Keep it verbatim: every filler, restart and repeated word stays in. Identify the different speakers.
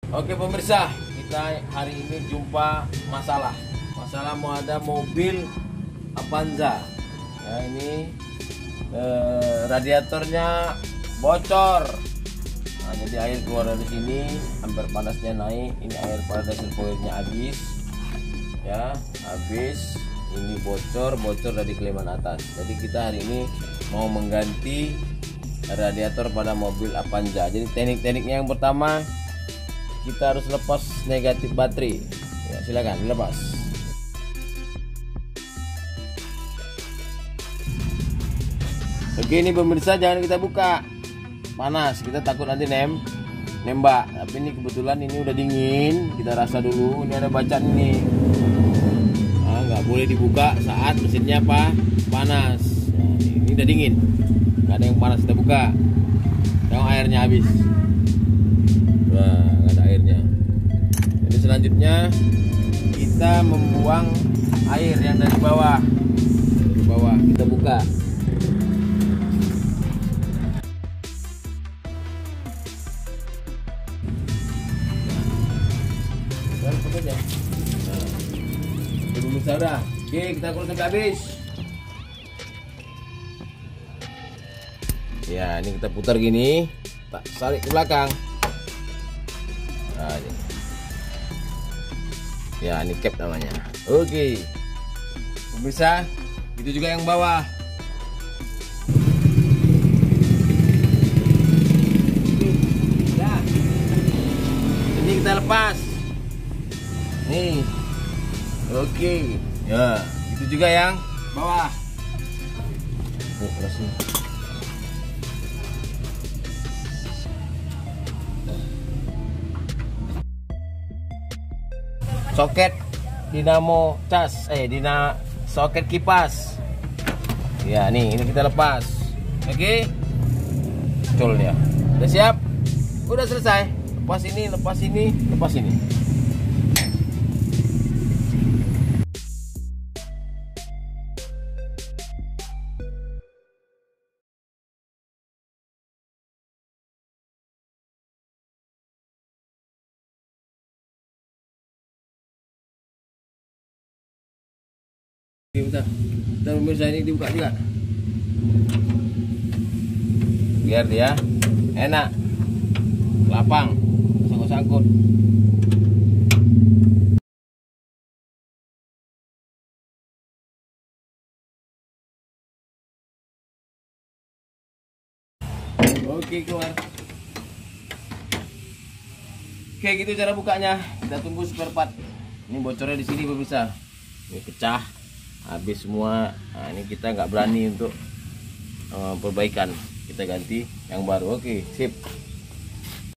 Speaker 1: Oke pemirsa, kita hari ini jumpa masalah Masalah mau ada mobil Avanza. Ya ini eh, radiatornya bocor. Nah, jadi air keluar dari sini, ampere panasnya naik. Ini air pada reservoirnya habis. Ya, habis. Ini bocor, bocor dari keleman atas. Jadi kita hari ini mau mengganti radiator pada mobil Avanza. Jadi teknik-tekniknya yang pertama, kita harus lepas negatif baterai. Ya, silakan dilepas. Oke, ini pemirsa jangan kita buka. Panas, kita takut nanti nem nembak. Tapi ini kebetulan ini udah dingin. Kita rasa dulu. Ini ada bacaan ini. Nah, nggak boleh dibuka saat mesinnya apa? Panas. Nah, ini udah dingin. Nggak ada yang panas, kita buka. Yang airnya habis. Wah, nggak ada airnya. Jadi selanjutnya kita membuang air yang dari bawah. Dari bawah kita buka. Nah, itu belum udah. Oke, kita kurang sampai habis. Ya, ini kita putar gini, tak tarik ke belakang. Nah, ini. Ya, ini cap namanya. Oke. Bisa. Itu juga yang bawah. Ya. Ini kita lepas. Nih. Oke. Ya, itu juga yang bawah. Oh, langsung. Soket dinamo cas, eh dina soket kipas. Ya, nih ini kita lepas. Oke. Col ya. Udah siap? Udah selesai. Lepas ini, lepas ini, lepas ini. Bentar, bentar pemirsa, ini dibuka juga biar dia enak, lapang, sangkut-sangkut. Oke, keluar. Oke, gitu cara bukanya. Kita tunggu spare part. Ini bocornya di sini pemirsa. Ini pecah. Habis semua. Nah, ini kita nggak berani untuk uh, perbaikan, kita ganti yang baru. Oke, sip.